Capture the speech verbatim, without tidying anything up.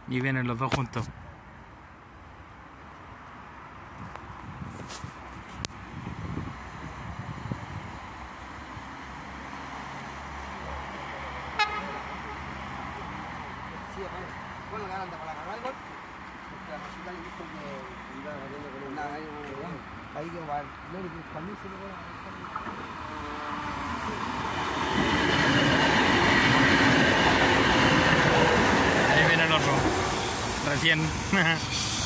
Y vienen los dos juntos. Sí, bueno, le anda para la carga igual, porque la masita le dijo que iba corriendo con un nada, ahí que va, no, para mí se me va a... Ahí viene el otro, recién.